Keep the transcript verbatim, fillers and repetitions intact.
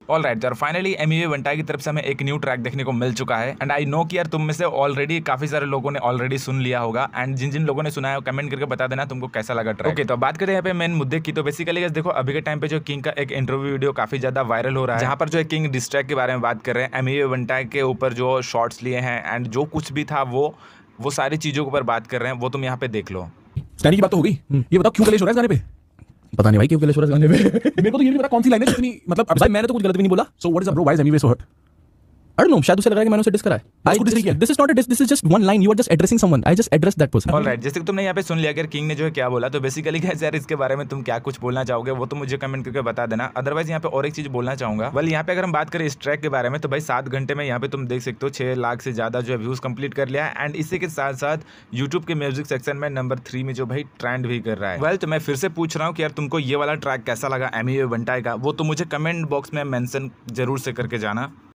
All right यार, finally Emiway Bantai की तरफ से हमें एक न्यू ट्रैक देखने को मिल चुका है एंड आई नो कि यार तुम में से ऑलरेडी काफी सारे लोगों ने ऑलरेडी सुन लिया होगा एंड जिन जिन लोगों ने सुना है कमेंट करके बता देना तुमको कैसा लगा ट्रैक। ओके तो बात करें यहाँ पे मेन मुद्दे की, तो बेसिकली गाइस देखो अभी के टाइम पे जो किंग का एक इंटरव्यू वीडियो काफी ज्यादा वायरल हो रहा है, जहाँ पर जो है किंग डिस ट्रैक के बारे में बात कर रहे हैं, एमिवे बंटाई के ऊपर जो शॉर्ट्स लिए हैं एंड जो कुछ भी था वो वो सारी चीजों के ऊपर बात कर रहे हैं, वो तुम यहाँ पे देख लो। स्टैनी की बात तो हो गई, ये बताओ क्यों कलेश हो रहा है इस गाने पे? पता नहीं भाई क्यों कलेश हो रहा है इस गाने पे। मेरे को तो ये नहीं पता कौन सी लाइन है जितनी, मतलब अब भाई मैंने तो कुछ गलत भी नहीं बोला। So what is a bro, why is Emiway so hurt? I don't know, शायद उसे लग रहा है कि मैंने उसे डिस करा है। आई डिस किया। This is not a diss, this is just one line, you are just addressing someone, I just address that person. All right, जैसे कि तुमने यहाँ पे सुन लिया कि किंग ने जो है क्या बोला, तो बेसिकली गाइस यार इसके बारे में तुम क्या कुछ बोलना चाहोगे वो तो मुझे कमेंट करके बता देना। अदरवाइज यहाँ पे और एक चीज बोलना चाहूंगा, वेल यहाँ पे अगर हम बात करें इस ट्रैक के बारे में, तो भाई सात घंटे में यहाँ पे तुम देख सकते हो छह लाख से ज्यादा जो है व्यूज कंप्लीट कर लिया है एंड इसी के साथ साथ यूट्यूब के म्यूजिक सेक्शन में नंबर थ्री में जो भाई ट्रेंड भी कर रहा है। वेल तो मैं फिर से पूछ रहा हूँ कि यार तुमको ये वाला ट्रैक कैसा लगा एमिवे बंटाई का, वो तो मुझे कमेंट बॉक्स में मेंशन जरूर से करके जाना।